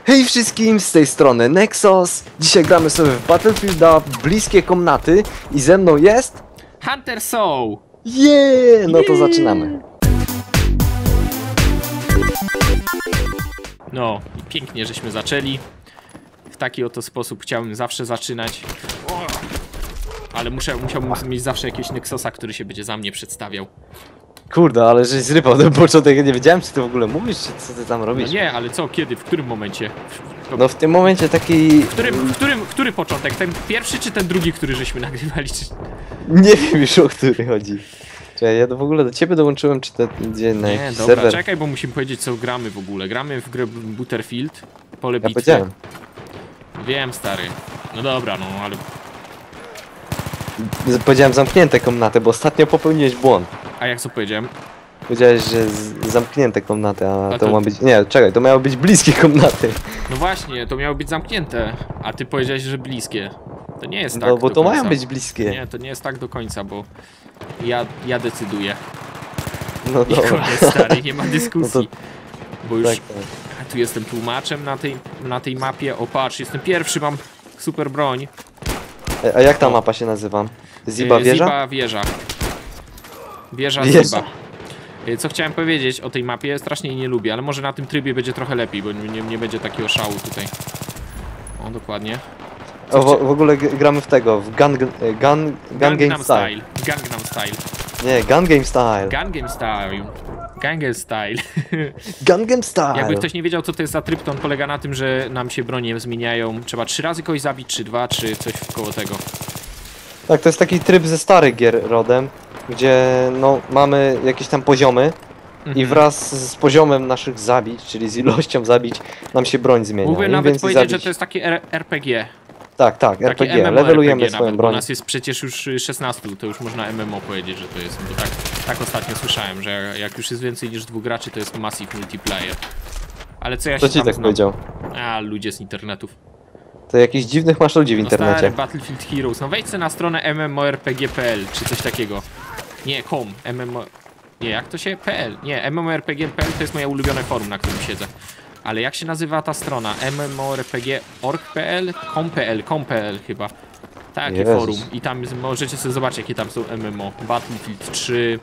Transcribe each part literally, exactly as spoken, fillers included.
Hej wszystkim, z tej strony Nexus. Dzisiaj gramy sobie w Battlefielda, bliskie komnaty i ze mną jest... Hunter Soul! Yeah! No to zaczynamy. No, i pięknie żeśmy zaczęli. W taki oto sposób chciałbym zawsze zaczynać. O! Ale muszę, musiałbym mieć zawsze jakiegoś Nexusa, który się będzie za mnie przedstawiał. Kurde, ale żeś zrypał ten początek, nie wiedziałem, czy ty w ogóle mówisz, czy co ty tam robisz. No nie, ale co, kiedy, w którym momencie? W, no w tym momencie taki... W którym, w którym, który początek? Ten pierwszy czy ten drugi, który żeśmy nagrywali? Czy... Nie wiem już, o który chodzi. Czekaj, ja w ogóle do ciebie dołączyłem, czy to gdzie na Nie, jakiś dobra, serwer? czekaj, bo musimy powiedzieć, co gramy w ogóle. Gramy w grę Battlefield, pole Ja bitwy. powiedziałem. Wiem, stary. No dobra, no, ale... Powiedziałem zamknięte komnaty, bo ostatnio popełniłeś błąd. A jak co powiedziałem? Powiedziałeś, że z zamknięte komnaty, a, A to... to- ma być... Nie, czekaj, to miało być bliskie komnaty. No właśnie, to miało być zamknięte, a ty powiedziałeś, że bliskie. To nie jest tak No bo do to końca. mają być bliskie. Nie, to nie jest tak do końca, bo ja, ja decyduję. No I dobra. koniec, stary, nie ma dyskusji. No Bo już Tak, tak. a tu jestem tłumaczem na tej, na tej mapie. O patrz, jestem pierwszy, mam super broń. A jak ta O. mapa się nazywa? Ziba E, wieża? Ziba wieża. Wieża Wieża. Ziba. E, Co chciałem powiedzieć o tej mapie, strasznie jej nie lubię, ale może na tym trybie będzie trochę lepiej, bo nie, nie będzie takiego szału tutaj. O, dokładnie. O, w, w ogóle g- gramy w tego, w Gun, gun, gun, gun Game Gangnam Style. Style. Gangnam Style. Nie, Gun Game Style. Gangnam Style. Gangnam Style. Gun Game Style. Jakby ktoś nie wiedział, co to jest za tryb, to on polega na tym, że nam się bronie zmieniają. Trzeba trzy razy kogoś zabić, czy dwa, czy coś koło tego. Tak, to jest taki tryb ze starych gier rodem, gdzie no mamy jakieś tam poziomy i Mhm. wraz z poziomem naszych zabić, czyli z ilością zabić, nam się broń zmienia. Mógłbym Im nawet więcej powiedzieć, zabić... że to jest takie R RPG. Tak, tak, Takie R P G, M M O levelujemy R P G swoją nawet, bo broń. nas jest przecież już szesnastu, to już można M M O powiedzieć, że to jest. Bo tak, tak ostatnio słyszałem, że jak już jest więcej niż dwóch graczy, to jest massive multiplayer. Ale co ja Kto się ci tam tak znam? powiedział? A, ludzie z internetów. To jakichś dziwnych masz ludzi w No stary, internecie. Battlefield Heroes. No wejdź sobie na stronę mmorpg kropka pl czy coś takiego. Nie, com. M M O... Nie, jak to się? .pl. Nie, mmorpg kropka pl to jest moje ulubione forum, na którym siedzę. Ale jak się nazywa ta strona? mmorpg kropka org kropka pl? com.pl, com.pl chyba. Takie Jezus. forum. I tam możecie sobie zobaczyć, jakie tam są M M O. Battlefield trzy.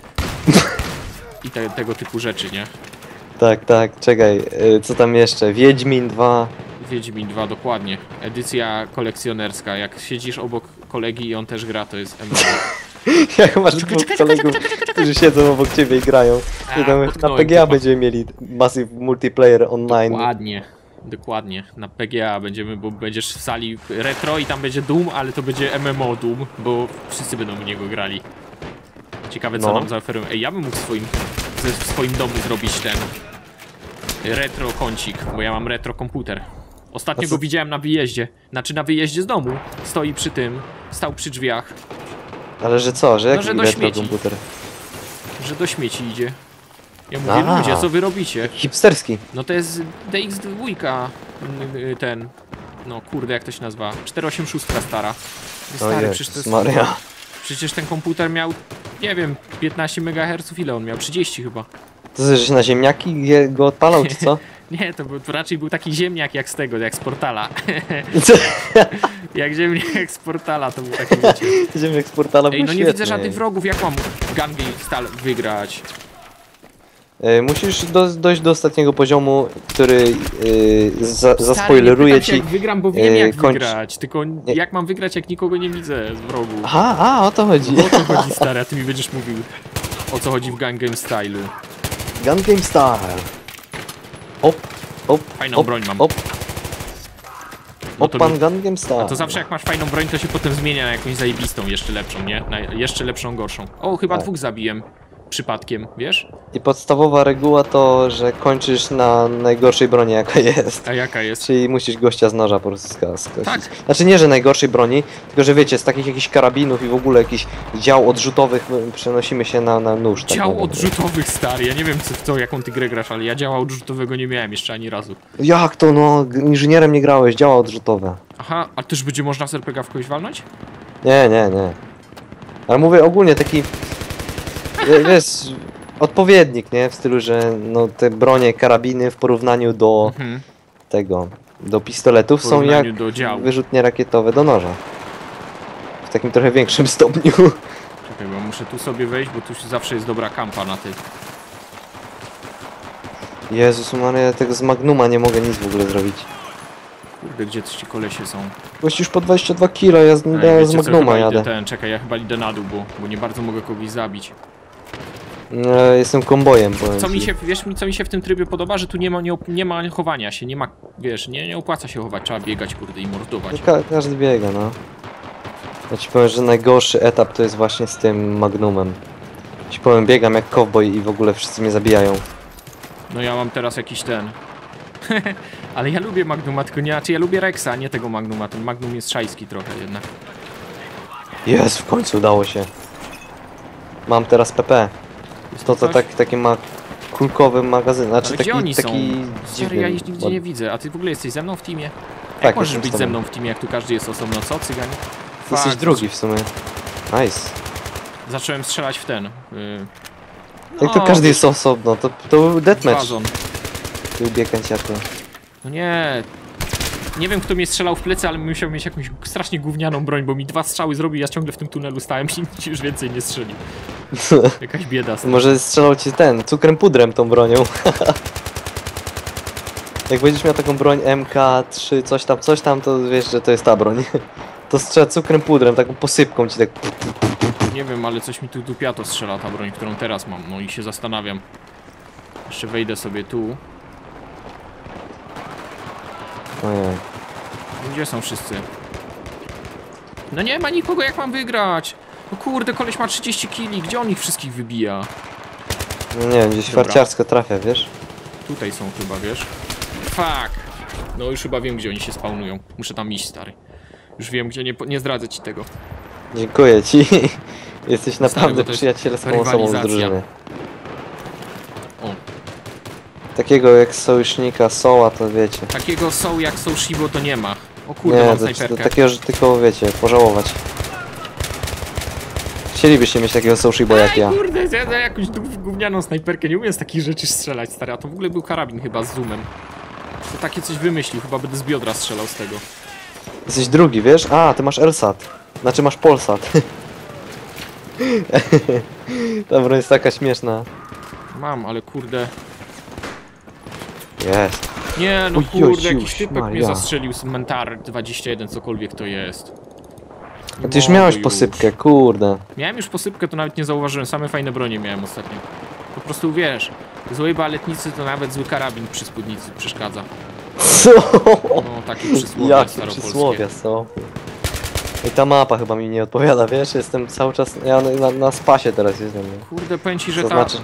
I te, tego typu rzeczy, nie? Tak, tak, czekaj, y, co tam jeszcze? Wiedźmin dwa. Wiedźmin dwa, dokładnie. Edycja kolekcjonerska. Jak siedzisz obok kolegi i on też gra, to jest M M O. Jak masz dwóch kolegów, którzy siedzą obok ciebie i grają. A, I tam na potknąłem P G A typa. będziemy mieli Massive Multiplayer Online. Dokładnie, dokładnie. Na P G A będziemy, bo będziesz w sali retro i tam będzie Doom, ale to będzie M M O Doom, bo wszyscy będą w niego grali. Ciekawe co No. nam zaoferują. Ej, ja bym mógł w swoim, ze- w swoim domu zrobić ten retro kącik, bo ja mam retro komputer. Ostatnio A co- go widziałem na wyjeździe, znaczy na wyjeździe z domu. Stoi przy tym, stał przy drzwiach, Ale że co, że No, jaki że do retro śmieci. komputer? że do śmieci idzie. Ja mówię, Aha. ludzie, co wy robicie? Hipsterski. No to jest D X dwa, y, ten, no kurde, jak to się nazywa? czterysta osiemdziesiąt sześć stara. Stary, przecież to Jezus jest, Maria. przecież ten komputer miał, nie wiem, piętnaście megaherców, ile on miał? trzydzieści chyba. To znaczy, że na ziemniaki je- go odpalał, czy co? Nie, to, był, to raczej był taki ziemniak jak z tego, jak z Portala. Co? Jak ziemniak z Portala, to był taki, wiecie. Ziemniak z portala Ej, był no nie świetny. widzę żadnych wrogów, jak mam Gun Game Style wygrać? E, Musisz do, dojść do ostatniego poziomu, który e, za, Stary, zaspoileruje nie pytam się, ci... jak wygram, bo wiem e, jak kończ- wygrać, tylko jak mam wygrać, jak nikogo nie widzę z wrogów? Aha, a, o to chodzi. O co chodzi, stary, a ty mi będziesz mówił, o co chodzi w Gun Game Stylu. Gun Game Style. Op, op, Fajną op, broń mam. Op, No op, to pan mi- Gun Game Style. A to zawsze jak masz fajną broń, to się potem zmienia na jakąś zajebistą, jeszcze lepszą, nie? Na jeszcze lepszą, gorszą. O, chyba Tak. dwóch zabijem. Przypadkiem, wiesz? I podstawowa reguła to, że kończysz na najgorszej broni jaka jest. A jaka jest? Czyli musisz gościa z noża po prostu ska- skosić. Tak. Znaczy nie, że najgorszej broni, tylko że wiecie, z takich jakichś karabinów i w ogóle jakichś dział odrzutowych my przenosimy się na, na nóż. tak Dział naprawdę. odrzutowych, stary. Ja nie wiem, co, w co, jaką ty grę grasz, ale ja działa odrzutowego nie miałem jeszcze ani razu. Jak to no? G- Inżynierem nie grałeś, działa odrzutowe. Aha, a też będzie można z R P G w kogoś walnąć? Nie, nie, nie. Ale mówię ogólnie taki... wie- Wiesz, odpowiednik, nie? W stylu, że no te bronie, karabiny w porównaniu do... Mhm. tego, do pistoletów są jak porównaniu do działu. wyrzutnie rakietowe do noża. W takim trochę większym stopniu. Czekaj, bo muszę tu sobie wejść, bo tu zawsze jest dobra kampa na tych. Jezus Maria, tego z Magnuma nie mogę nic w ogóle zrobić. Kurde, gdzie ci kolesie są? Gość już po dwadzieścia dwa kilo, ja z, Ej, ja wiecie z co, Magnuma chyba jadę. Idę ten, czekaj, ja chyba idę na dół, bo, bo nie bardzo mogę kogoś zabić. E, jestem kombojem, powiem Co ci. mi się, wiesz mi, co mi się w tym trybie podoba, że tu nie ma, nie, op- nie ma chowania się, nie ma, wiesz, nie, nie opłaca się chować, trzeba biegać, kurde, i mordować. Ka każdy biega, no. Ja ci powiem, że najgorszy etap to jest właśnie z tym Magnumem. Ci powiem, biegam jak cowboy i w ogóle wszyscy mnie zabijają. No ja mam teraz jakiś ten... Ale ja lubię Magnuma, tylko nie, znaczy ja lubię Rexa, a nie tego Magnuma, ten Magnum jest szajski trochę jednak. Jest, w końcu udało się. Mam teraz P P. Jest To tu to coś? tak, taki ma kulkowy magazyn, znaczy Ale taki, gdzie oni taki są? Stary, dziwny. ja ich nigdzie ład- nie widzę, a ty w ogóle jesteś ze mną w teamie? Tak, Jak możesz jestem być z tobą. ze mną w teamie, jak tu każdy jest osobno, co, cyganie? Jesteś Fuck, drugi w sumie. Nice. Zacząłem strzelać w ten. Yy... Jak to każdy jest osobno, to, to był deathmatch. Wazon. Ty ubiekanciaku. No nie. Nie wiem, kto mnie strzelał w plecy, ale musiał mieć jakąś strasznie gównianą broń, bo mi dwa strzały zrobił, ja ciągle w tym tunelu stałem i nikt już więcej nie strzelił. Jakaś bieda. Stary. Może strzelał ci ten, cukrem pudrem tą bronią. Jak będziesz miał taką broń M K trzy, coś tam, coś tam, to wiesz, że to jest ta broń. To strzela cukrem pudrem, taką posypką ci tak... Nie wiem, ale coś mi tu dupiato strzela ta broń, którą teraz mam, no i się zastanawiam. Jeszcze wejdę sobie tu. Ojej. Gdzie są wszyscy? No nie ma nikogo, jak mam wygrać? No kurde, koleś ma trzydzieści kili, gdzie on ich wszystkich wybija? No nie wiem, gdzieś Dobra. farciarsko trafia, wiesz? Tutaj są chyba, wiesz? Fuck! No już chyba wiem, gdzie oni się spawnują. Muszę tam iść, stary. Już wiem, gdzie, nie, po- nie zdradzę ci tego. Dziękuję ci. Jesteś naprawdę bo to jest przyjacielską osobą z rywalizacja. drużyny. O, Takiego jak sojusznika Soła, to wiecie. takiego są jak są Shibo, to nie ma. O kurde, Nie, mam to, to snajperkę. takiego, że tylko wiecie, pożałować. Chcielibyście mieć takiego Soushibo jak ja. Ej, kurde, ja ja jakąś gó- gównianą snajperkę, nie umiem z takich rzeczy strzelać, stary. A to w ogóle był karabin chyba z zoomem. To takie coś wymyślił, chyba będę z biodra strzelał z tego. Jesteś drugi, wiesz? A, ty masz Elsat. Znaczy masz Polsat. Ta broń jest taka śmieszna. Mam, ale kurde... Jest. Nie, no Oj, kurde, oj, jakiś oj, typek mnie Maria. zastrzelił z Mentar dwadzieścia jeden, cokolwiek to jest. A ty już Mogę miałeś już. posypkę, kurde. Miałem już posypkę, to nawet nie zauważyłem, same fajne bronie miałem ostatnio. Po prostu wiesz, złej baletnicy to nawet zły karabin przy spódnicy przeszkadza. Co? No, takie przysłowie Jakie staropolskie. przysłowia są. I ta mapa chyba mi nie odpowiada, wiesz? Jestem cały czas... Ja na, na, na spasie teraz jestem. Kurde, powiem ci, że To ta... znaczy...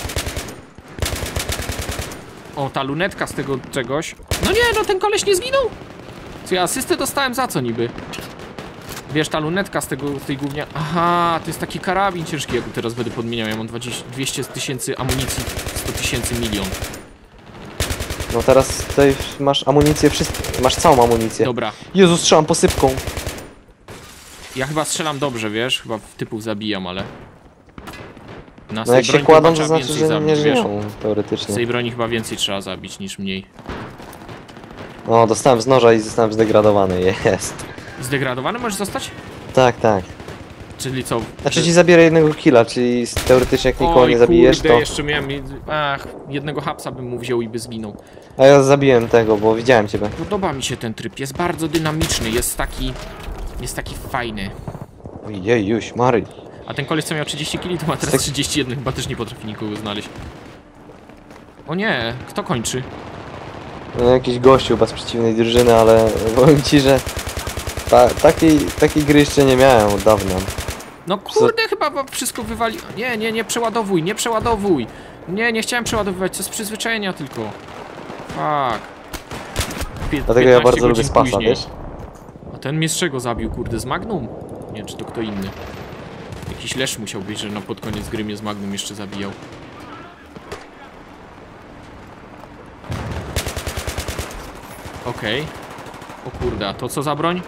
O, ta lunetka z tego czegoś. No nie, no ten koleś nie zginął! Co ja asystę dostałem za co niby? Wiesz, ta lunetka z tego, z tej głównie... Aha, to jest taki karabin ciężki, jak teraz będę podmieniał. Ja mam dwadzieścia, dwieście tysięcy amunicji, sto tysięcy milion. No teraz tutaj masz amunicję, wszystko. Masz całą amunicję. Dobra, Jezu, strzelam posypką. ja chyba strzelam dobrze, wiesz? Chyba typów zabijam, ale... Na No jak się broni kładą, chyba to trzeba znaczy, więcej że nie zabić, wiesz? żyją, Z teoretycznie. tej broni chyba więcej trzeba zabić niż mniej. O, dostałem z noża i zostałem zdegradowany, jest. Zdegradowany możesz zostać? Tak, tak. Czyli co? Znaczy ci zabiera jednego killa, czyli teoretycznie jak nikogo Oj, nie zabijesz, kurde, to... jeszcze miałem... Ach, jednego hapsa bym mu wziął i by zginął. A ja zabiłem tego, bo widziałem ciebie. Podoba mi się ten tryb, jest bardzo dynamiczny, jest taki... Jest taki fajny. Ojej, już, Mary. A ten koleś co miał trzydzieści kili, to ma teraz Tak. trzydzieści jeden, chyba też nie potrafi nikogo znaleźć. O nie, kto kończy? No, jakiś gościu chyba z przeciwnej drużyny, ale powiem ci, że... Ta, takiej, takiej gry jeszcze nie miałem od dawna. No kurde, chyba wam wszystko wywali... Nie, nie, nie przeładowuj, nie przeładowuj! Nie, nie chciałem przeładowywać, to z przyzwyczajenia tylko. Fuck. Pię Dlatego ja piętnaście bardzo lubię godzin spasa, później. wiesz? A ten mnie z czego zabił, kurde, z Magnum? Nie, czy to kto inny? Jakiś lesz musiał być, że na pod koniec gry mnie z Magnum jeszcze zabijał. Okej. Okay. O kurde, a to co za broń?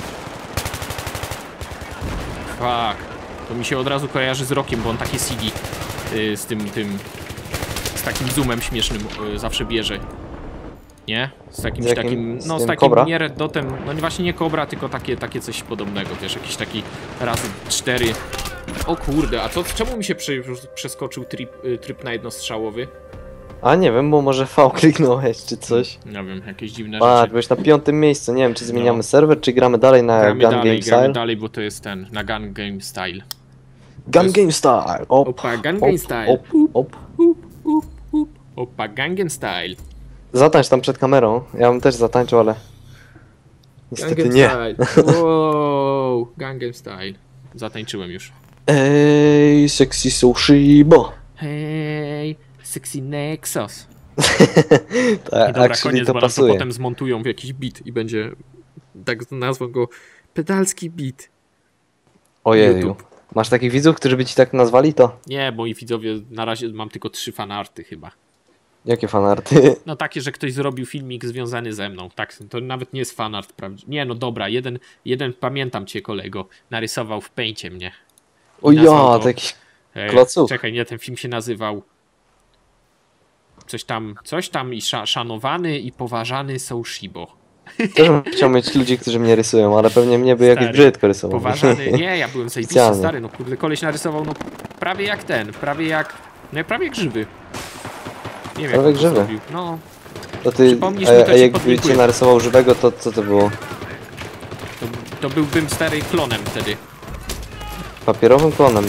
Fuck. To mi się od razu kojarzy z Rokiem, bo on takie C D yy, z tym, tym... z takim zoomem śmiesznym yy, zawsze bierze. Nie? Z jakimś Z jakim- takim, z no z tym takim Cobra? nie Red Dotem, no nie właśnie nie Cobra, tylko takie, takie coś podobnego, wiesz, jakiś taki razy cztery. O kurde, a co, czemu mi się prze, przeskoczył tryb, y, tryb na jednostrzałowy? A nie wiem, bo może V kliknąłeś czy coś. Nie wiem, jakieś dziwne A, rzeczy. byłeś na piątym miejscu, nie wiem czy zmieniamy No. serwer, czy gramy dalej na Gramy Gun dalej, Game gramy Style? dalej, bo to jest ten, na Gun Game Style. Gun jest- Game Style! Op, Opa, Gun op, Game Style. op, op. Up, up, up. Opa, Gangnam Style. Zatańcz tam przed kamerą, ja bym też zatańczył, ale... Niestety Gangnam nie. Style. Wow, Gangnam Style. Zatańczyłem już. Ej, sexy Sushibo! Hej, sexy Nexus. Tak, I dobra, actually koniec, to bo nam to pasuje. potem zmontują w jakiś beat i będzie, tak nazwą go, pedalski beat. Ojeju. YouTube. Masz takich widzów, którzy by ci tak nazwali to? Nie, moi widzowie, na razie mam tylko trzy fanarty chyba. Jakie fanarty? No takie, że ktoś zrobił filmik związany ze mną. Tak, to nawet nie jest fanart prawdziwy. Nie, no dobra, jeden, jeden pamiętam cię kolego, narysował w Paincie mnie. O nazwał ja, to- to jakiś... E, Klocuch. Czekaj, nie, ten film się nazywał coś tam, coś tam i sza, szanowany i poważany Soushibo. Też bym chciał mieć ludzi, którzy mnie rysują, ale pewnie mnie by jakoś Stary, brzydko rysował. Poważany, nie, ja byłem zajebisty, Specjalnie. stary, no kurde, koleś narysował, no prawie jak ten, prawie jak, no prawie jak grzyby. Nie wiem, Prawie jak on to grzyby. zrobił. No, To ty, Przypomnisz a, mi, to a ci jakby podlinkuję. cię narysował żywego, to co to było? to, to byłbym stary klonem wtedy. Papierowym klonem.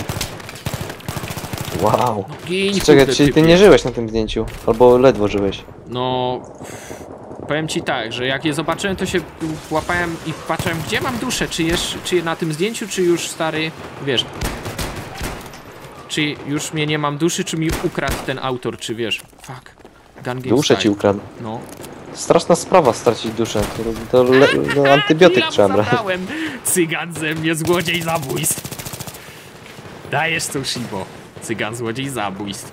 Wow. Gin, Czekaj, kurde, czyli ty typie. nie żyłeś na tym zdjęciu? Albo ledwo żyłeś. No, powiem ci tak, że jak je zobaczyłem, to się łapałem i patrzyłem, gdzie mam duszę, czy, jesz, czy na tym zdjęciu, czy już stary, wiesz, czy już mnie nie mam duszy, czy mi ukradł ten autor, czy wiesz, fuck, Gun Game Duszę Style. ci ukradł. No. Straszna sprawa stracić duszę. To, to, le, to antybiotyk Killa trzeba brać. zabrałem. Cygan ze mnie, złodziej zabójstw. Dajesz Sushibo. Cygan, złodziej zabójstw.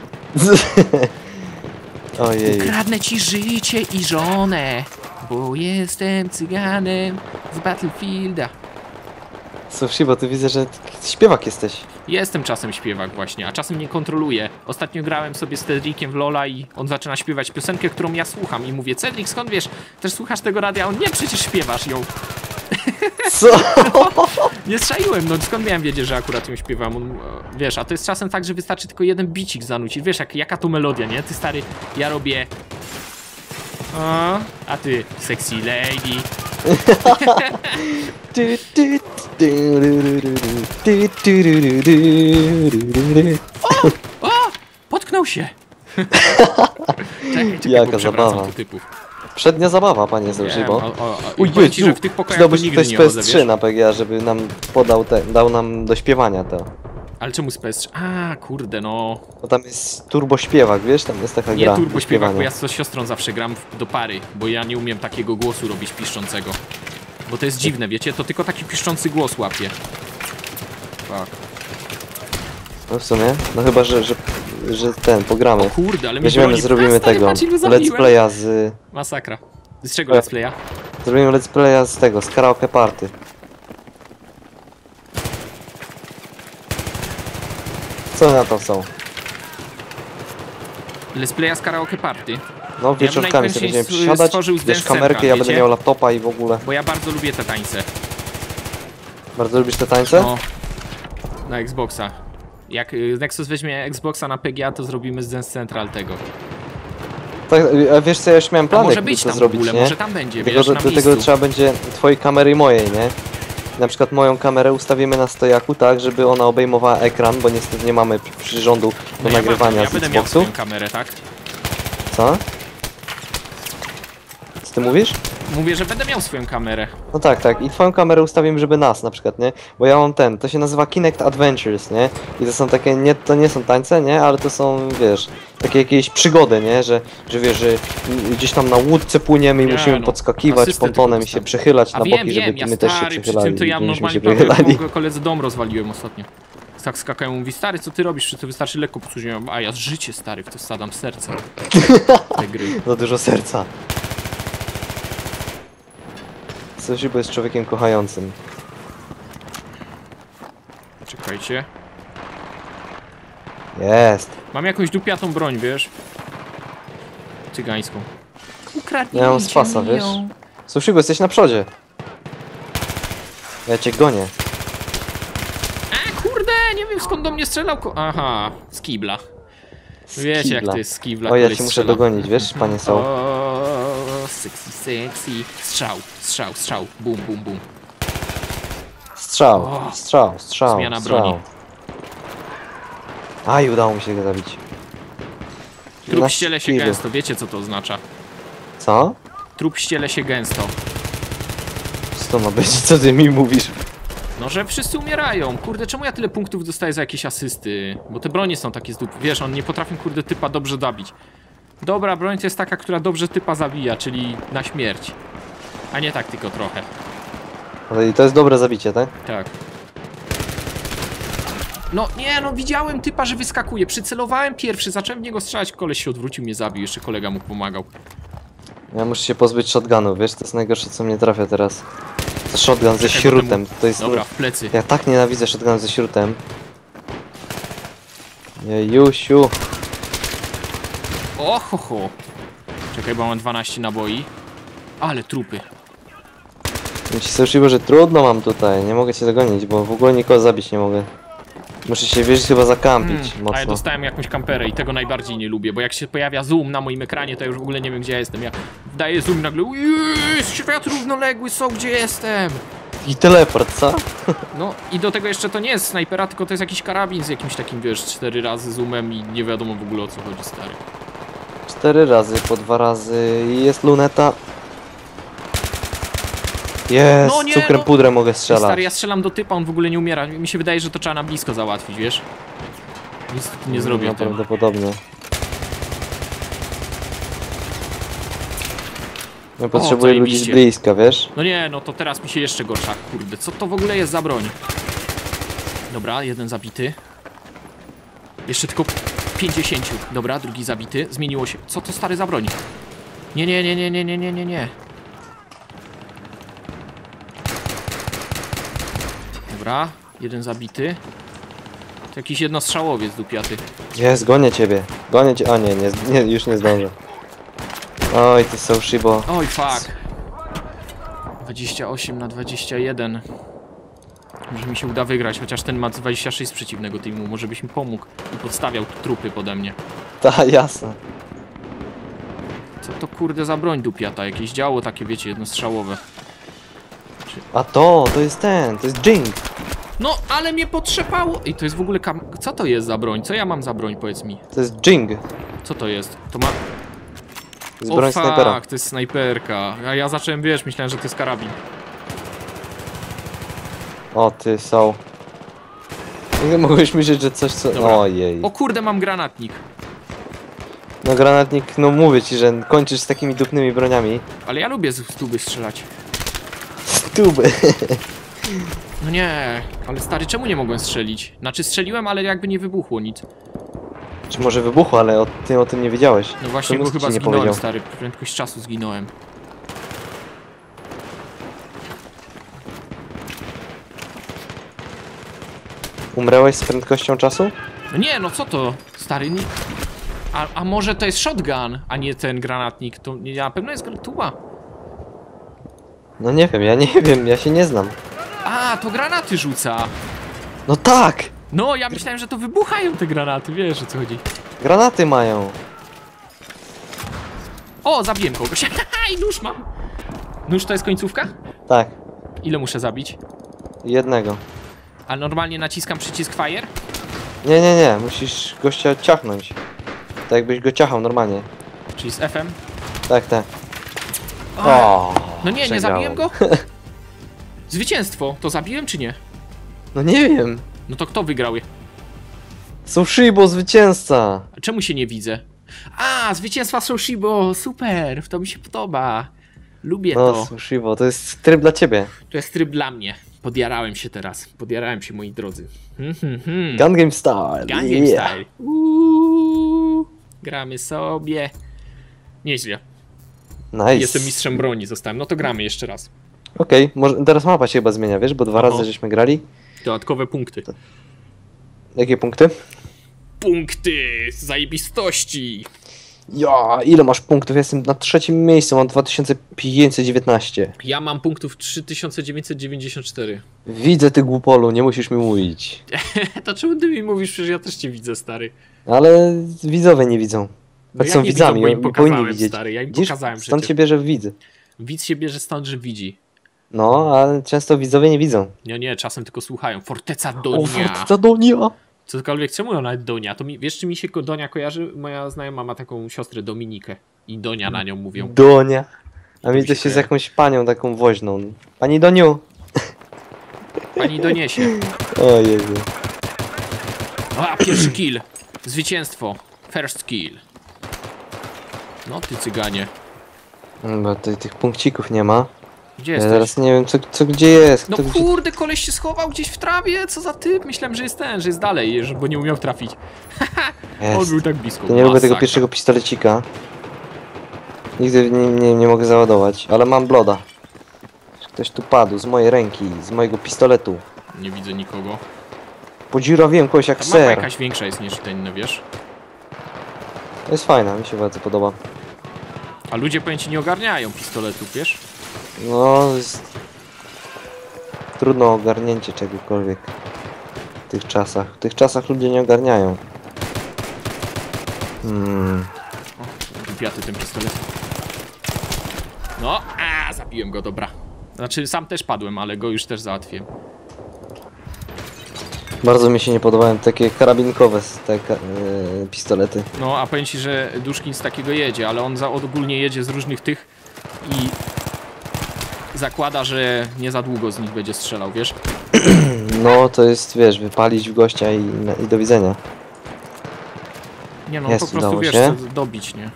Ojej. Kradnę ci życie i żonę, bo jestem cyganem z Battlefielda. Sushi, bo ty widzę, że ty śpiewak jesteś. Jestem czasem śpiewak właśnie, a czasem nie kontroluję. Ostatnio grałem sobie z Cedriciem w Lola i on zaczyna śpiewać piosenkę, którą ja słucham i mówię: Cedric, skąd wiesz, też słuchasz tego radia? A on: nie, przecież śpiewasz ją. Co? Nie strzaiłem, no skąd miałem wiedzieć, że akurat ją śpiewam? On, e, wiesz, a to jest czasem tak, że wystarczy tylko jeden bicik zanucić. Wiesz, jak, jaka to melodia, nie? Ty stary, ja robię... O, a ty, sexy lady. O! Potknął się! czekaj, czekaj, Jaka bo przewracam zabawa. tu typów. Przednia zabawa, panie Wiem, Sushibo. o, o, o, Uj, i powiem ci, że Jezu, w tych pokojach to przydałby się nigdy ktoś nie z P S chodzę, trzy wiesz? na P G A, żeby nam podał te, dał nam do śpiewania to. Ale czemu z P S trzy? A, kurde, no... Bo tam jest turbo śpiewak, wiesz, tam jest taka Nie gra. turbo do śpiewak, bo śpiewania. ja z siostrą zawsze gram w- do pary, bo ja nie umiem takiego głosu robić piszczącego. Bo to jest dziwne, wiecie? To tylko taki piszczący głos łapie. Fuck. No w sumie, no chyba, że, że, że ten, pogramy. Kurde, ale mi Weźmiemy, broni... zrobimy A, stary, tego, patrz, ilu let's zabiłem. playa z... Masakra. Z czego let's playa? Zrobimy let's playa z tego, z karaoke party. Co na to są? Let's playa z karaoke party. No wieczorkami sobie najchętniej będziemy s- przysiadać, stworzył z wiesz, Dance kamerkę, Central, ja będę wiecie? miał laptopa i w ogóle. Bo ja bardzo lubię te tańce. Bardzo lubisz te tańce? No. Na Xboxa. Jak y, Nexus weźmie Xboxa na P G A, to zrobimy z Dance Central tego. Tak, a wiesz co, ja już miałem A plany, może jakby być to tam w zrobić, ogóle, nie? może tam będzie, Tylko wiesz, do, na do tego miejscu. trzeba będzie twojej kamery i mojej, nie? Na przykład moją kamerę ustawimy na stojaku tak, żeby ona obejmowała ekran, bo niestety nie mamy przyrządu do No ja mam, nagrywania ja z będę miał Xboxu. swoją kamerę, tak? Co? Co ty mówisz? Mówię, że będę miał swoją kamerę. No tak, tak. I twoją kamerę ustawimy, żeby nas na przykład, nie? Bo ja mam ten, to się nazywa Kinect Adventures, nie? I to są takie, nie, to nie są tańce, nie? Ale to są, wiesz, takie jakieś przygody, nie? Że, że wiesz, że gdzieś tam na łódce płyniemy i Nie, musimy no, podskakiwać asystę pontonem i tylko się dostałem. przechylać A na wiem, boki, wiem, żeby ja my też się stary, przy przechylali. tym to ja i żebyśmy normalnie się prawie przechylali. mojego koledzy dom rozwaliłem ostatnio. Tak skakają, mówi: stary, co ty robisz? Czy to wystarczy lekko posłużyłem? A ja życie, stary, w to wsadzam serce. Te gry. Za dużo serca. Coś, bo jest człowiekiem kochającym. Czekajcie. Jest. Mam jakąś dupiatą broń, wiesz? Cygańską. ukradnijcie Ja mam z fasa, mi wiesz? ją. Sushibo, jesteś na przodzie. Ja cię gonię. A kurde, nie wiem skąd do mnie strzelał. ko- Aha, z kibla. Wiecie jak Kibla. to jest z kibla. O, ja koleś cię muszę strzela. dogonić, wiesz, panie są. O, sexy, sexy. Strzał, strzał, strzał. Bum, bum, bum. Strzał, O. strzał, strzał, Zmiana strzał. broni. Aj, udało mi się go zabić. Trup Na ściele się skillu. gęsto, wiecie co to oznacza? Co? Trup ściele się gęsto. Co to ma być? Co ty mi mówisz? No, że wszyscy umierają. Kurde, czemu ja tyle punktów dostaję za jakieś asysty? Bo te bronie są takie z dup. Wiesz, on nie potrafi, kurde, typa dobrze zabić. Dobra broń to jest taka, która dobrze typa zabija, czyli na śmierć. A nie tak tylko trochę. No i to jest dobre zabicie, tak? Tak. No nie, no widziałem typa, że wyskakuje. Przycelowałem pierwszy, zacząłem w niego strzelać, koleś się odwrócił, mnie zabił, jeszcze kolega mu pomagał. Ja muszę się pozbyć shotgunu, wiesz? To jest najgorsze, co mnie trafia teraz. To shotgun ze Czekaj, śrutem. potem- To jest... Dobra, w plecy. Ja tak nienawidzę shotgun ze śrutem. Jejusiu. Ohoho. Czekaj, bo mam dwanaście naboi. Ale trupy. Mi się słyszyło, że trudno mam tutaj. Nie mogę cię dogonić, bo w ogóle nikogo zabić nie mogę. Muszę się, wiesz, chyba zakampić Hmm, a ja mocno. dostałem jakąś kamperę i tego najbardziej nie lubię, bo jak się pojawia zoom na moim ekranie, to ja już w ogóle nie wiem, gdzie ja jestem. Ja daję zoom i nagle, jest świat równoległy, są gdzie jestem. I teleport, co? No i do tego jeszcze to nie jest snajpera, tylko to jest jakiś karabin z jakimś takim, wiesz, cztery razy zoomem i nie wiadomo w ogóle o co chodzi, stary. Cztery razy, po dwa razy i jest luneta. Jest, No nie, cukrem no. pudrem mogę Ej, strzelać. stary, ja strzelam do typa, on w ogóle nie umiera. Mi się wydaje, że to trzeba na blisko załatwić, wiesz? Nic tu nie zrobię No, tym. prawdopodobnie. Ja potrzebuję ludzi z zajebiście. bliska, wiesz? No nie, no to teraz mi się jeszcze gorsza, kurde. Co to w ogóle jest za broń? Dobra, jeden zabity. Jeszcze tylko pięćdziesięciu. Dobra, drugi zabity. Zmieniło się. Co to stary za broń? Nie, nie, nie, nie, nie, nie, nie, nie, nie. Dobra, jeden zabity. To jakiś jednostrzałowiec dupiaty. Jest, gonię ciebie. Gonię cię. A nie, nie, nie już nie zdążę. Oj, ty Sushibo. Oj, fuck. dwadzieścia osiem na dwadzieścia jeden. Może mi się uda wygrać, chociaż ten ma dwadzieścia sześć z przeciwnego teamu. Może byś mi pomógł i podstawiał tu trupy pode mnie. Ta, jasne. Co to kurde za broń dupiata? Jakieś działo takie, wiecie, jednostrzałowe. A to, to jest ten, to jest Jing. No, ale mnie potrzepało! I to jest w ogóle kam... Co to jest za broń? Co ja mam za broń, powiedz mi? To jest Jing. Co to jest? To ma... To jest broń o, snajpera. fuck, to jest snajperka. A ja zacząłem, wiesz, myślałem, że to jest karabin. O, ty są. Nie mogłeś myśleć, że coś co... Dobra. Ojej. O kurde, mam granatnik. No granatnik, no mówię ci, że kończysz z takimi dupnymi broniami. Ale ja lubię z tuby strzelać. Tuby. No nie, ale stary, czemu nie mogłem strzelić? Znaczy strzeliłem, ale jakby nie wybuchło nic. Czy może wybuchło, ale o, ty o tym nie wiedziałeś. No właśnie, To bo nikt chyba ci nie zginąłem, powiedział. stary. Prędkość czasu zginąłem. Umrałeś z prędkością czasu? No nie, no co to, stary, nie... A, a może to jest shotgun, a nie ten granatnik? To nie, na pewno jest tuba. No nie wiem, ja nie wiem, ja się nie znam. A, to granaty rzuca. No tak! No, ja myślałem, że to wybuchają te granaty, wiesz o co chodzi. Granaty mają. O, zabiłem kogoś. I nóż mam. Nóż to jest końcówka? Tak, Ile muszę zabić? jednego. A normalnie naciskam przycisk fire? Nie, nie, nie, musisz gościa ciachnąć. Tak jakbyś go ciachał normalnie. Czyli z F-em? Tak, tak. O, O, no nie, nie przegrałem. zabiłem go? Zwycięstwo, to zabiłem czy nie? No nie wiem. No to kto wygrał? Sushibo, zwycięzca! Czemu się nie widzę? A, zwycięstwa Sushibo, super, to mi się podoba. Lubię No, to. Sushibo, to jest tryb dla ciebie. To jest tryb dla mnie. Podjarałem się teraz. Podjarałem się, moi drodzy. Hmm, hmm, hmm. Gun Game Style. Gun Game yeah. Style. Uuu, gramy sobie. Nieźle. Nice. Jestem mistrzem broni, zostałem. No to gramy jeszcze raz. Okej, może teraz mapa się chyba zmienia, wiesz, bo dwa Oho. razy żeśmy grali. Dodatkowe punkty. Jakie punkty? Punkty zajebistości. Ja, ile masz punktów? Jestem na trzecim miejscu, mam dwa tysiące pięćset dziewiętnaście. Ja mam punktów trzy tysiące dziewięćset dziewięćdziesiąt cztery. Widzę ty głupolu, nie musisz mi mówić. To czemu ty mi mówisz, przecież ja też cię widzę, stary. Ale widzowie nie widzą. No Tak ja są nie widzami, widzą, bo im oni powinni pokazałem, widzieć. stary, ja im Widzisz? pokazałem Stąd przecież. się bierze widz. Widz się bierze stąd, że widzi. No, ale często widzowie nie widzą. Nie, nie, czasem tylko słuchają. Forteca O, Donia. Forteca Donia! Cokolwiek, czemu ona nawet Donia? To mi, wiesz, czy mi się ko- Donia kojarzy? Moja znajoma ma taką siostrę Dominikę. I Donia na nią mówią. Donia. A To mi mi to się się z kojarzy. jakąś panią taką woźną. Pani Doniu! Pani Doniesie. O Jezu. A, pierwszy kill. Zwycięstwo. First kill. No ty cyganie. Bo tutaj tych punkcików nie ma. Gdzie Ja jesteś? teraz nie wiem co, co gdzie jest. No Kto, gdzie... kurde, koleś się schował gdzieś w trawie, co za typ? Myślałem, że jest ten, że jest dalej, że- bo nie umiał trafić. On Jest. był tak blisko. To nie lubię tego Masakra. pierwszego pistolecika. Nigdy nie, nie, nie mogę załadować, ale mam bloda. Ktoś tu padł z mojej ręki, z mojego pistoletu. Nie widzę nikogo. Podziurawiłem kogoś jak Ta mapa ser. jakaś większa jest niż te inne, wiesz? To jest fajna, mi się bardzo podoba. A ludzie, powiem ci, nie ogarniają pistoletów, wiesz? No, jest... trudno ogarnięcie czegokolwiek w tych czasach. W tych czasach ludzie nie ogarniają. Hmm. Wypiaty ten pistolet. No, a zabiłem go, dobra. Znaczy, sam też padłem, ale go już też załatwiłem. Bardzo mi się nie podobają takie karabinkowe te ka yy, pistolety. No, a powiem ci, że Duszkin z takiego jedzie, ale on za ogólnie jedzie z różnych tych i zakłada, że nie za długo z nich będzie strzelał, wiesz? No to jest, wiesz, wypalić w gościa i, i do widzenia. Nie no, Jest, po prostu udało wiesz, się. co dobić, nie?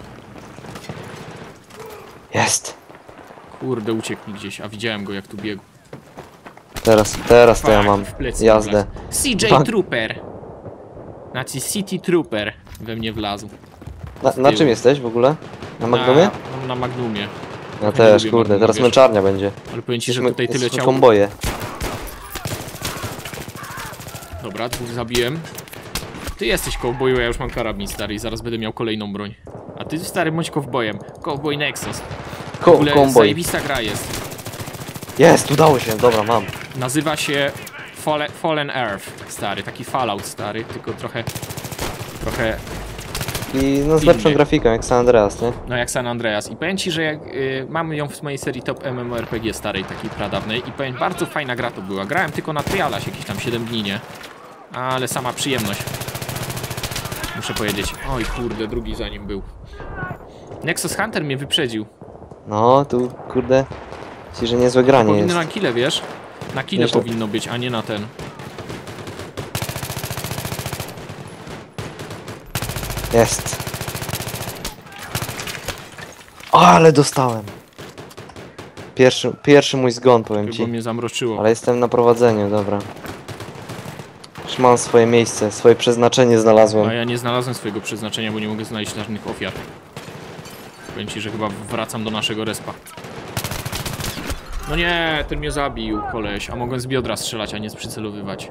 Jest! Kurde, uciekł mi gdzieś, a widziałem go jak tu biegł. Teraz, teraz to ja Fuck, mam w plecy jazdę. mi wlazł. C J Fuck. Trooper! Znaczy City Trooper we mnie wlazł. Na, na czym jesteś w ogóle? Na Magnumie? Na, na Magnumie. Ja nie też, lubię kurde, Magnuma, teraz wiesz. męczarnia będzie. Ale powiem ci, że Jesteśmy- tutaj tyle jesteśmy ciał. komboje. Dobra, dwóch zabiłem. Ty jesteś cowboyu, ja już mam karabin stary i zaraz będę miał kolejną broń. A ty stary bądź cowboyem. Cowboy Nexus. W Ko ogóle komboj. zajebista gra jest. Jest, udało się, dobra, mam. Nazywa się Fall Fallen Earth, stary, taki Fallout stary, tylko trochę, trochę, I no z Inny. lepszą grafiką, jak San Andreas, nie? no jak San Andreas. I powiem ci, że jak, y, mamy ją w mojej serii top MMORPG starej, takiej pradawnej i powiem, bardzo fajna gra to była. Grałem tylko na trialach jakieś tam siedem dni, nie? Ale sama przyjemność. Muszę powiedzieć. Oj kurde, drugi za nim był. Nexus Hunter mnie wyprzedził. No, tu, kurde, ci, że niezłe granie Powinno jest. na kile, wiesz? Na kile Wiesz, to- powinno być, a nie na ten. Jest. O, ale dostałem. Pierwszy, pierwszy mój zgon, powiem Chyba ci. mnie zamroczyło. Ale jestem na prowadzeniu, dobra. Już mam swoje miejsce, swoje przeznaczenie znalazłem. A ja nie znalazłem swojego przeznaczenia, bo nie mogę znaleźć żadnych ofiar. Powiem ci, że chyba wracam do naszego respa. No nie, ten mnie zabił, koleś. A mogłem z biodra strzelać, a nie przycelowywać.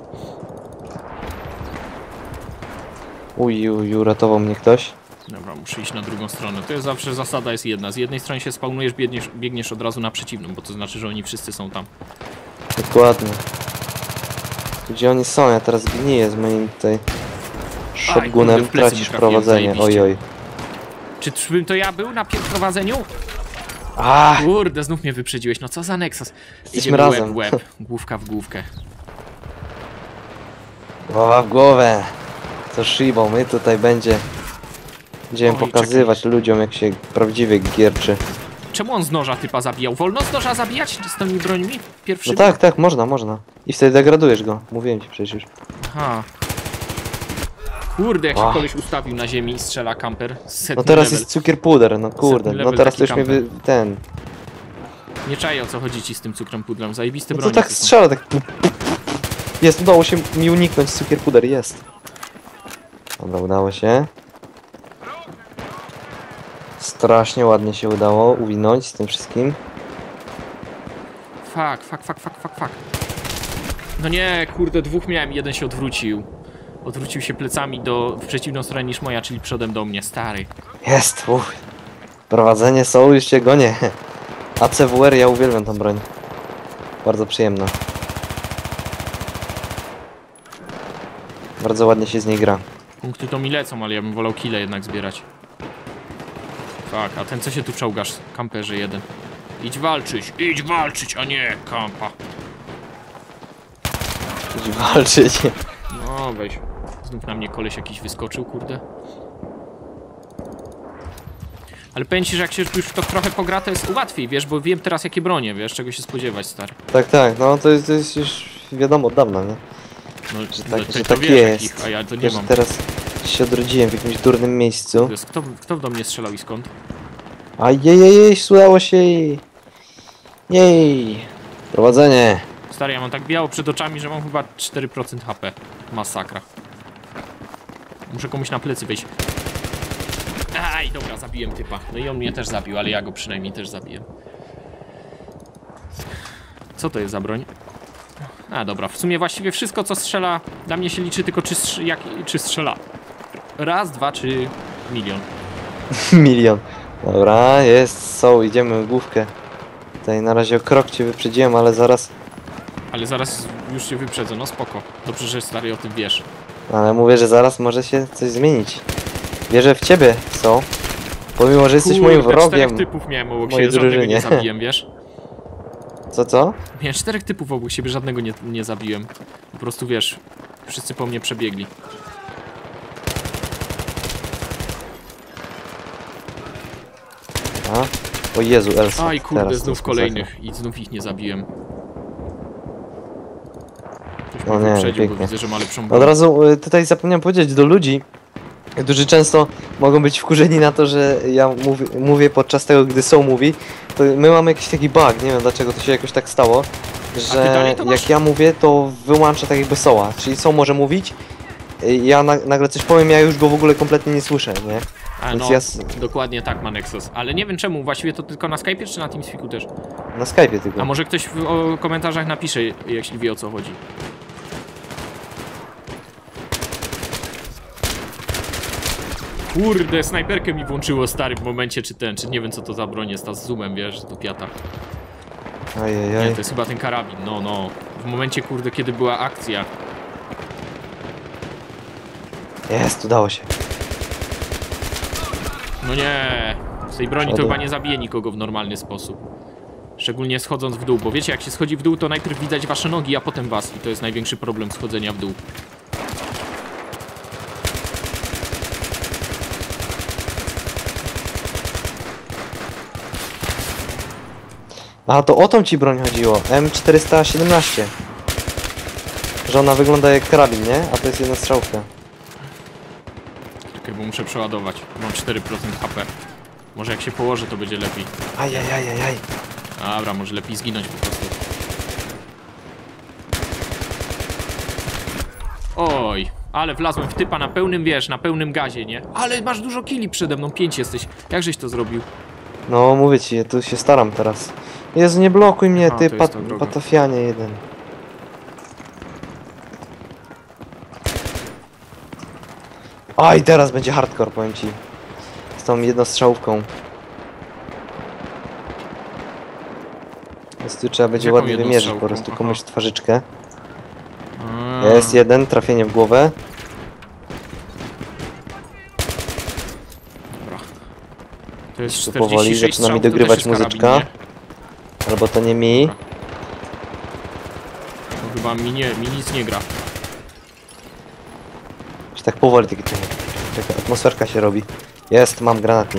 Uj, uj, uratował mnie ktoś. Dobra, muszę iść na drugą stronę. To jest zawsze zasada jest jedna. Z jednej strony się spawnujesz, biegniesz, biegniesz od razu na przeciwną, bo to znaczy, że oni wszyscy są tam. Dokładnie. Gdzie oni są? Ja teraz gniję z moim tutaj shotgunem. kurde, w plecy Tracisz mu trafiłem, prowadzenie, zajebiście. ojoj. Czy bym to ja był na pier- prowadzeniu? A, Kurde, znów mnie wyprzedziłeś. No co za Nexus? Jesteśmy Idziemy razem. łeb w łeb, główka w główkę. głowa w głowę. To Shibo, my tutaj będzie. Będziemy Oj, pokazywać ludziom, jak się prawdziwie gierczy. Czemu on z noża typa zabijał? Wolno z noża zabijać z tymi brońmi? Pierwszy. No tak, tak, można, można. I wtedy degradujesz go. Mówiłem ci przecież już. Aha. Kurde, jak się Ach. koleś ustawił na ziemi i strzela kamper. Setny No teraz level. jest cukier puder, no kurde. Setny No level teraz taki to już mnie wy... ten. Nie czaję, o co chodzi ci z tym cukrem pudlem. Zajebiste No to bronie. tak to są. strzela, tak. Jest, udało się mi uniknąć cukier puder, jest. Dobra, udało się. Strasznie ładnie się udało uwinąć z tym wszystkim. Fuck, fuck, fuck, fuck, fuck, fuck. No nie, kurde, dwóch miałem, jeden się odwrócił. Odwrócił się plecami do, w przeciwną stronę niż moja, czyli przodem do mnie, stary. Jest, uff. Prowadzenie są, już się gonię. A C W R, ja uwielbiam tą broń. Bardzo przyjemna. Bardzo ładnie się z niej gra. Punkty to mi lecą, ale ja bym wolał kile jednak zbierać. Tak, a ten co się tu czołgasz? Kamperze jeden. Idź walczyć, idź walczyć, a nie kampa. Idź walczyć. No weź. Znów na mnie koleś jakiś wyskoczył, kurde. Ale powiem ci, że jak się już to trochę pogra, to jest łatwiej, wiesz, bo wiem teraz jakie bronie, wiesz, czego się spodziewać, stary. Tak, tak, no to jest, to jest już wiadomo od dawna, nie? No, Że no, tak, ty że to tak wiesz, jest. jakich, a ja to nie Wiesz, mam. teraz się odrodziłem w jakimś durnym miejscu. Wiesz, Kto, kto do mnie strzelał i skąd? A jej, jej, jej, słuchało się jej. Jej. Prowadzenie. Stary, ja mam tak biało przed oczami, że mam chyba cztery procent H P. Masakra. Muszę komuś na plecy wejść. Aj, dobra, zabiłem typa. No i on mnie też zabił, ale ja go przynajmniej też zabiłem. Co to jest za broń? A, dobra, w sumie właściwie wszystko, co strzela, dla mnie się liczy tylko, czy, strz jak, czy strzela. Raz, dwa, czy milion. Milion. Dobra, jest, są, idziemy w główkę. Tutaj na razie o krok cię wyprzedziłem, ale zaraz... Ale zaraz już się wyprzedzę, no spoko. Dobrze, że stary o tym wiesz. Ale mówię, że zaraz może się coś zmienić. Wierzę w ciebie, są. Pomimo, że jesteś Kurde, moim wrogiem. czterech typów miałem obok mojej siebie, żadnego drużynie. nie zabiłem, wiesz? Co, co? Miałem czterech typów obok siebie, żadnego nie, nie zabiłem. Po prostu wiesz, wszyscy po mnie przebiegli. A? O Jezu, Elsa. Aj kurde, teraz znów to kolejnych i znów ich nie zabiłem. Ktoś O mnie nie, wyprzedził, bo pięknie. widzę, że ma lepszą Od broń. razu y, tutaj zapomniałem powiedzieć do ludzi, którzy często mogą być wkurzeni na to, że ja mówię, mówię podczas tego, gdy są mówi, to my mamy jakiś taki bug, nie wiem dlaczego to się jakoś tak stało, ty dalej że to masz? jak ja mówię, to wyłącza tak jakby soła, czyli są może mówić, y, ja na, nagle coś powiem, ja już go w ogóle kompletnie nie słyszę, nie? A Więc no, ja s- dokładnie tak ma Nexus. Ale nie wiem czemu, właściwie to tylko na Skype'ie czy na TeamSpeaku też? Na Skype'ie tylko. A może ktoś w o, komentarzach napisze, jeśli wie o co chodzi. Kurde, snajperkę mi włączyło stary w momencie, czy ten, czy nie wiem co to za broń jest, ta z zoomem, wiesz, do piata. Nie, Ajajaj. to jest chyba ten karabin, no, no. W momencie, kurde, kiedy była akcja. Jest, udało się. No nie, z tej broni to Przodu. chyba nie zabije nikogo w normalny sposób. Szczególnie schodząc w dół, bo wiecie, jak się schodzi w dół, to najpierw widać wasze nogi, a potem was. I to jest największy problem schodzenia w dół. A to o tą ci broń chodziło, M czterysta siedemnaście. Że ona wygląda jak karabin, nie? A to jest jedna strzałka. Czekaj, bo muszę przeładować. Mam cztery procent H P. Może jak się położę, to będzie lepiej. Ajajajajaj. Dobra, może lepiej zginąć po prostu. Oj, ale wlazłem w typa na pełnym, wiesz, na pełnym gazie, nie? Ale masz dużo killi przede mną, pięć jesteś. Jakżeś to zrobił? No mówię ci, tu się staram teraz. Jezu, nie blokuj mnie, A, ty to jest pat ta droga. patafianie jeden. Oj, teraz będzie hardcore, powiem ci. Z tą jednostrzałówką. Więc tu trzeba będzie Jaką ładnie wymierzyć po jednostrzałką? prostu Aha. komuś twarzyczkę. A, Jest jeden, trafienie w głowę. Dobra. To jest Jeszcze czterdzieści powoli sześć zaczyna mi strzałów, to dogrywać też jest muzyczka. karabin, Albo to nie mi. Dobra. nie? To chyba mi, nie, mi nic nie gra. Czy tak powoli taki, taki, taka atmosferka się robi. Jest, mam granatnik.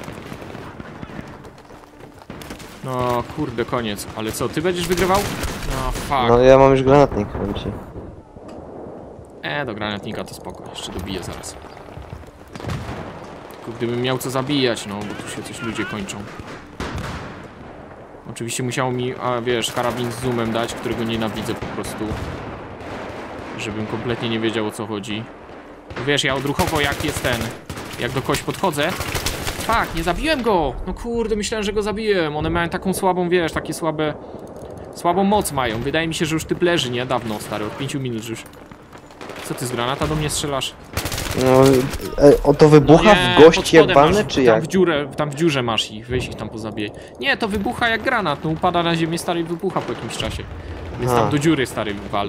No kurde, koniec. Ale co, ty będziesz wygrywał? No fuck. No ja mam już granatnik, powiem ci. E, do granatnika to spoko, jeszcze dobiję zaraz. Tylko gdybym miał co zabijać, no bo tu się coś ludzie kończą. Oczywiście musiało mi, a wiesz, karabin z zoomem dać, którego nienawidzę po prostu. Żebym kompletnie nie wiedział o co chodzi. Wiesz, ja odruchowo jak jest ten, jak do kogoś podchodzę. Tak, nie zabiłem go! No kurde, myślałem, że go zabiłem. One mają taką słabą, wiesz, takie słabe... Słabą moc mają. Wydaje mi się, że już typ leży, nie? Dawno, stary, od pięciu minut już. Co ty z granata do mnie strzelasz? No, e, o to wybucha No nie, w gości pod jak spodem balne, masz, czy tam jak? W dziurę, tam w dziurze masz ich, weź ich tam pozabijaj. Nie, to wybucha jak granat, no upada na ziemię stary i wybucha po jakimś czasie. Więc A. tam do dziury stary wal.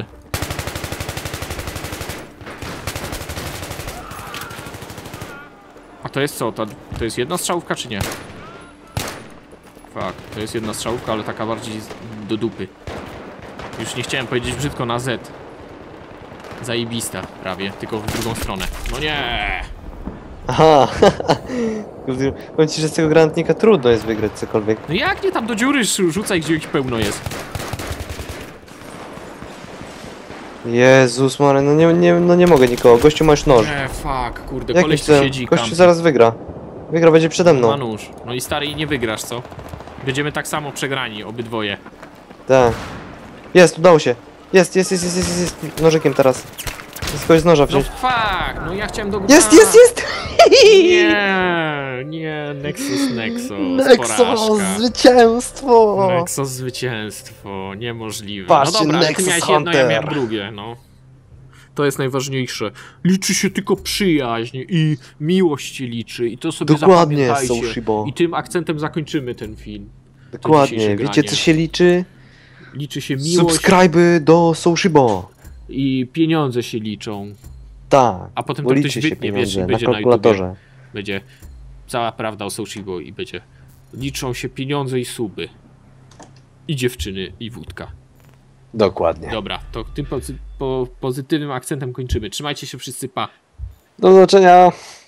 A to jest co? To, to jest jedna strzałówka czy nie? Fuck, to jest jedna strzałówka, ale taka bardziej z- do dupy. Już nie chciałem powiedzieć brzydko na Z. Zajebista prawie, tylko w drugą stronę. No nie! Aha, powiem ci, że z tego granatnika trudno jest wygrać cokolwiek. No jak nie tam do dziury sz- rzucaj, gdzie ich pełno jest. Jezus Mary, no nie, nie, no nie mogę nikogo, gościu masz noż. Nie, fuck, kurde, Jakim koleś tu cudem? siedzi, Gościu kampi. zaraz wygra. Wygra będzie przede Ma mną. nóż. No i stary, nie wygrasz, co? Będziemy tak samo przegrani, obydwoje. Tak. Jest, udało się. Jest, jest, jest, jest, jest, jest, jest. Nożykiem teraz. Jest kogoś z noża No wziąć. fuck, no ja chciałem do... Jest, jest, jest! Nie, nie, Nexus, Nexus, Nexus, porażka. zwycięstwo! Nexus, zwycięstwo, niemożliwe. Patrzcie, no dobra, ale ty Nexus miałeś jedno, ja Hunter. miałem drugie, no. To jest najważniejsze. Liczy się tylko przyjaźń i miłość się liczy i to sobie Dokładnie, zapamiętajcie. Soushibo. I tym akcentem zakończymy ten film. dzisiejsze Dokładnie, wiecie granie. co się liczy? Liczy się miłość Subskryby do Soushibo. i pieniądze się liczą. Tak, A potem bo to liczy ktoś się wytnie, wiesz, i pieniądze na będzie na kalkulatorze. Będzie cała prawda o Soushibo i będzie liczą się pieniądze i suby. I dziewczyny, i wódka. Dokładnie. Dobra, to tym pozy po pozytywnym akcentem kończymy. Trzymajcie się wszyscy, pa. Do zobaczenia.